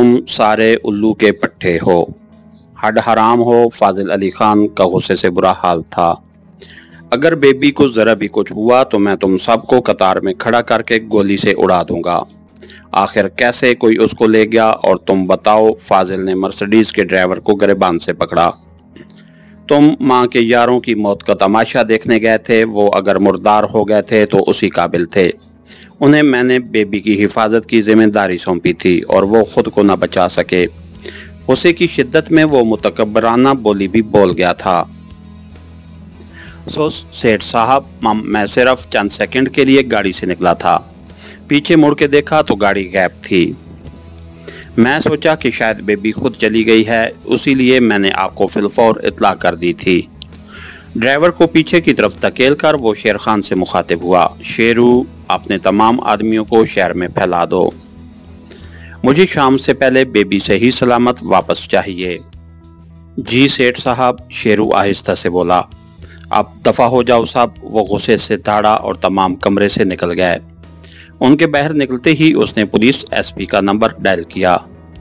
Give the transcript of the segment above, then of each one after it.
तुम सारे उल्लू के पट्टे हो। हड हराम हो। फाजिल अली खान का गुस्से से बुरा हाल था। अगर बेबी को ज़रा भी कुछ हुआ तो मैं तुम सबको कतार में खड़ा करके गोली से उड़ा दूंगा। आखिर कैसे कोई उसको ले गया और तुम बताओ। फाजिल ने मर्सिडीज के ड्राइवर को गिरबान से पकड़ा। तुम माँ के यारों की मौत का तमाशा देखने गए थे। वो अगर मुर्दार हो गए थे तो उसी काबिल थे। उन्हें मैंने बेबी की हिफाजत की जिम्मेदारी सौंपी थी और वो खुद को न बचा सके। गुस्से की शिद्दत में वो मुतकब्बराना बोली भी बोल गया था। सेठ साहब, मैं सिर्फ चंद सेकंड के लिए गाड़ी से निकला था। पीछे मुड़ के देखा तो गाड़ी गायब थी। मैं सोचा कि शायद बेबी खुद चली गई है, उसीलिए मैंने आपको फिलफौर इत्तला कर दी थी। ड्राइवर को पीछे की तरफ धकेल कर वो शेर खान से मुखातिब हुआ। शेरू, अपने तमाम आदमियों को शहर में फैला दो। मुझे शाम से पहले बेबी से ही सलामत वापस चाहिए। जी सेठ साहब, शेरू आहिस्ता से बोला। अब दफ़ा हो जाओ साहब। वो गुस्से से दौड़ा और तमाम कमरे से निकल गए। उनके बाहर निकलते ही उसने पुलिस एसपी का नंबर डायल किया।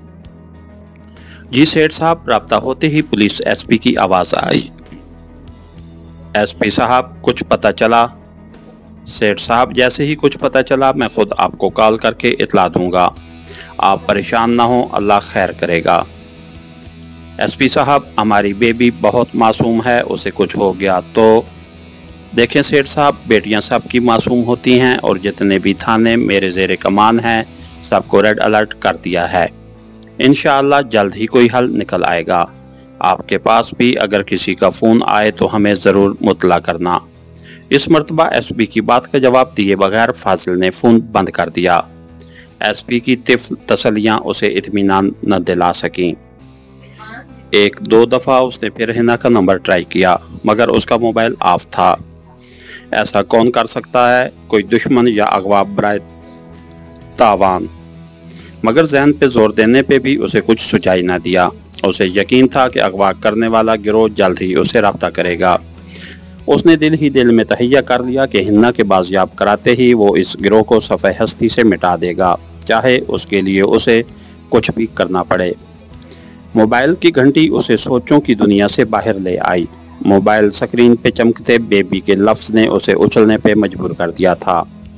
जी सेठ साहब, राब्ता होते ही पुलिस एसपी की आवाज़ आई। एसपी साहब, कुछ पता चला? सेठ साहब, जैसे ही कुछ पता चला मैं खुद आपको कॉल करके इतला दूंगा। आप परेशान ना हो, अल्लाह खैर करेगा। एसपी साहब, हमारी बेबी बहुत मासूम है, उसे कुछ हो गया तो? देखें सेठ साहब, बेटियां सबकी मासूम होती हैं और जितने भी थाने मेरे ज़ेरे कमान हैं सबको रेड अलर्ट कर दिया है। इंशाअल्लाह जल्द ही कोई हल निकल आएगा। आपके पास भी अगर किसी का फ़ोन आए तो हमें ज़रूर मुतला करना। इस मर्तबा एसपी की बात का जवाब दिए बगैर फाजिल ने फ़ोन बंद कर दिया। एसपी की तिफ़्ल तसलियाँ उसे इत्मीनान न दिला सकीं। एक दो दफ़ा उसने फिर हिना का नंबर ट्राई किया मगर उसका मोबाइल ऑफ था। ऐसा कौन कर सकता है? कोई दुश्मन या अगवा बराए तावान। मगर जहन पे जोर देने पे भी उसे कुछ सुझाई ना दिया। उसे यकीन था कि अगवा करने वाला गिरोह जल्द ही उसे रब्ता करेगा। उसने दिल ही दिल में तहैया कर लिया कि हिन्ना के बाजियाब कराते ही वो इस गिरोह को सफ़े हस्ती से मिटा देगा, चाहे उसके लिए उसे कुछ भी करना पड़े। मोबाइल की घंटी उसे सोचों की दुनिया से बाहर ले आई। मोबाइल स्क्रीन पे चमकते बेबी के लफ्ज़ ने उसे उछलने पे मजबूर कर दिया था।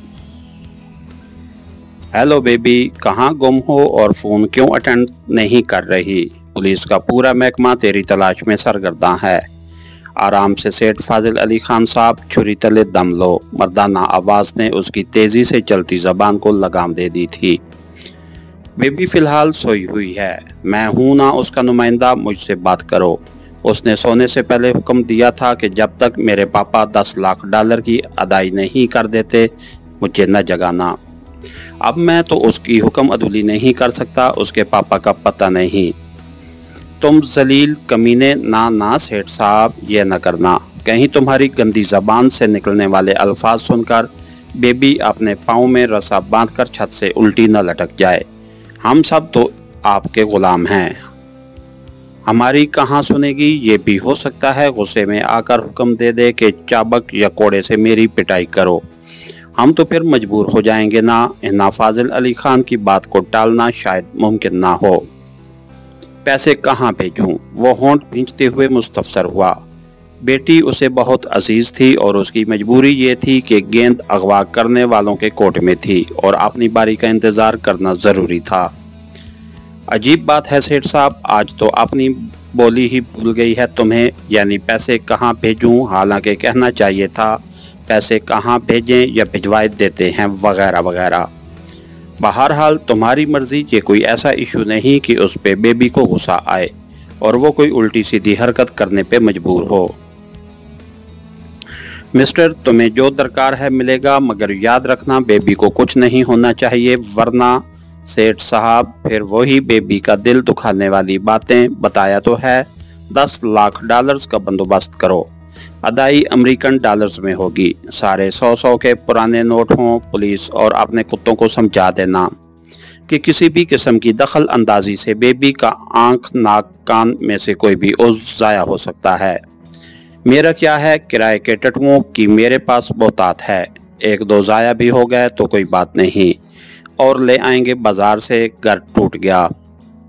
हेलो बेबी, कहाँ गुम हो और फ़ोन क्यों अटेंड नहीं कर रही? पुलिस का पूरा महकमा तेरी तलाश में सरगर्दा है। आराम से सेठ फाजिल अली खान साहब, छुरी तले दम लो। मर्दाना आवाज़ ने उसकी तेज़ी से चलती ज़बान को लगाम दे दी थी। बेबी फ़िलहाल सोई हुई है। मैं हूँ ना उसका नुमाइंदा, मुझसे बात करो। उसने सोने से पहले हुक्म दिया था कि जब तक मेरे पापा 10 लाख डॉलर की अदाई नहीं कर देते मुझे न जगाना। अब मैं तो उसकी हुक्म अदुली नहीं कर सकता। उसके पापा का पता नहीं। तुम जलील कमीने। ना सेठ साहब, ये न करना। कहीं तुम्हारी गंदी ज़बान से निकलने वाले अल्फाज सुनकर बेबी अपने पाँव में रस्सा बांधकर छत से उल्टी न लटक जाए। हम सब तो आपके ग़ुलाम हैं। हमारी कहाँ सुनेगी? ये भी हो सकता है गुस्से में आकर हुक्म दे दे कि चाबक या कोड़े से मेरी पिटाई करो। हम तो फिर मजबूर हो जाएंगे ना। हिना फाजिल अली खान की बात को टालना शायद मुमकिन ना हो। पैसे कहाँ भेजूं? वो होंठ भींचते हुए मुस्तफसर हुआ। बेटी उसे अजीज अजीज़ थी और उसकी मजबूरी ये थी कि गेंद अगवा करने वालों के कोर्ट में थी और अपनी बारी का इंतज़ार करना ज़रूरी था। अजीब बात है सेठ साहब, आज तो अपनी बोली ही भूल गई है तुम्हें। यानी पैसे कहाँ भेजूं? हालांकि कहना चाहिए था पैसे कहाँ भेजें या भिजवा देते हैं वगैरह वगैरह। बहरहाल तुम्हारी मर्ज़ी। ये कोई ऐसा इशू नहीं कि उस पे बेबी को गुस्सा आए और वो कोई उल्टी सीधी हरकत करने पे मजबूर हो। मिस्टर, तुम्हें जो दरकार है मिलेगा, मगर याद रखना बेबी को कुछ नहीं होना चाहिए, वरना। सेठ साहब, फिर वही बेबी का दिल दुखाने वाली बातें। बताया तो है 10 लाख डॉलर्स का बंदोबस्त करो। अदाई अमेरिकन डॉलर्स में होगी। सारे 100 के पुराने नोट हों। पुलिस और अपने कुत्तों को समझा देना कि किसी भी किस्म की दखल अंदाजी से बेबी का आंख, नाक, कान में से कोई भी उज़्व ज़ाया हो सकता है। मेरा क्या है, किराए के टटुओं की मेरे पास बहुतात है। एक दो ज़ाया भी हो गए तो कोई बात नहीं, और ले आएंगे बाजार से। घर टूट गया।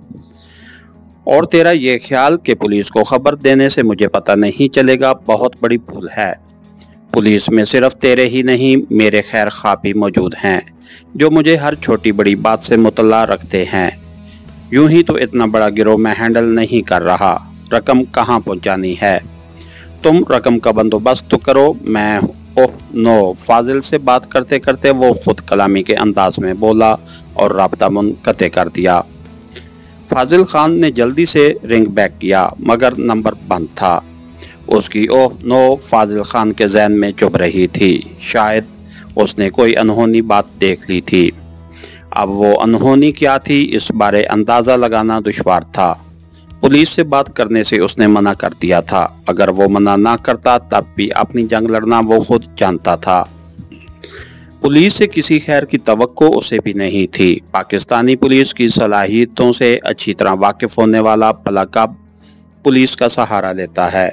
اور تیرا یہ خیال کہ پولیس کو خبر دینے سے مجھے پتہ نہیں چلے گا بہت بڑی بھول ہے۔ پولیس میں صرف تیرے ہی نہیں میرے خیر خواہ بھی موجود ہیں جو مجھے ہر چھوٹی بڑی بات سے مطلع رکھتے ہیں۔ یوں ہی تو اتنا بڑا گروہ میں ہینڈل نہیں کر رہا۔ رقم کہاں پہنچانی ہے؟ تم رقم کا بندوبست تو کرو۔ میں نو فاضل سے بات کرتے کرتے وہ خود کلامی کے انداز میں بولا اور رابطہ منقطع کر دیا۔ فاضل خان نے جلدی سے رنگ بیک کیا مگر نمبر بند تھا۔ اس کی نو فاضل خان کے ذہن میں چبھ رہی تھی۔ شاید اس نے کوئی انہونی بات دیکھ لی تھی۔ اب وہ انہونی کیا تھی اس بارے اندازہ لگانا دشوار تھا۔ پولیس سے بات کرنے سے اس نے منع کر دیا تھا۔ اگر وہ منع نہ کرتا تب بھی اپنی جنگ لڑنا وہ خود جانتا تھا۔ پولیس سے کسی خیر کی توقع اسے بھی نہیں تھی۔ پاکستانی پولیس کی صلاحیتوں سے اچھی طرح واقف ہونے والا بھلا کب پولیس کا سہارا لیتا ہے۔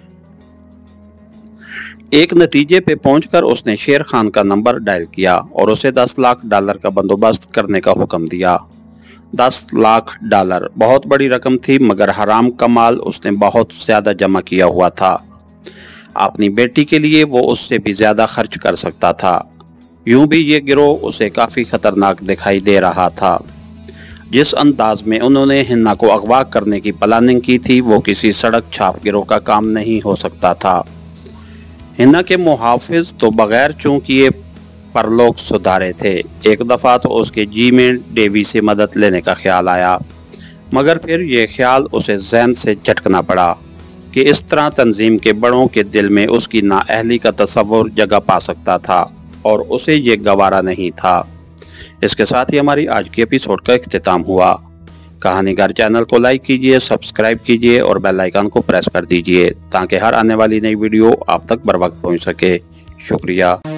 ایک نتیجے پہ پہنچ کر اس نے شیر خان کا نمبر ڈائل کیا اور اسے $10 لاکھ کا بندوبست کرنے کا حکم دیا۔ $10 لاکھ بہت بڑی رقم تھی مگر حرام کا مال اس نے بہت زیادہ جمع کیا ہوا تھا۔ اپنی بیٹی کے لیے وہ اس سے بھی زیادہ خرچ کر سکتا تھا۔ یوں بھی یہ گروہ اسے کافی خطرناک دکھائی دے رہا تھا۔ جس انداز میں انہوں نے ہنا کو اغوا کرنے کی پلاننگ کی تھی وہ کسی سڑک چھاپ گروہ کا کام نہیں ہو سکتا تھا۔ ہنا کے محافظ تو بغیر چونکہ پر لوگ سدھارے تھے۔ ایک دفعہ تو اس کے جی میں ڈیوی سے مدد لینے کا خیال آیا مگر پھر یہ خیال اسے ذہن سے جھٹکنا پڑا کہ اس طرح تنظیم کے بڑوں کے دل میں اس کی نااہلی کا تصور جگہ پا سکتا تھا اور اسے یہ گوارا نہیں تھا۔ اس کے ساتھ ہی ہماری آج کی ایپیسوڈ کا اختتام ہوا۔ کہانی گار چینل کو لائک کیجئے، سبسکرائب کیجئے اور بیل آئیکن کو پریس کر دیجئے تاکہ ہر آنے والی نئی ویڈیو آپ تک بر وقت پہنچ سکے۔ شکریہ۔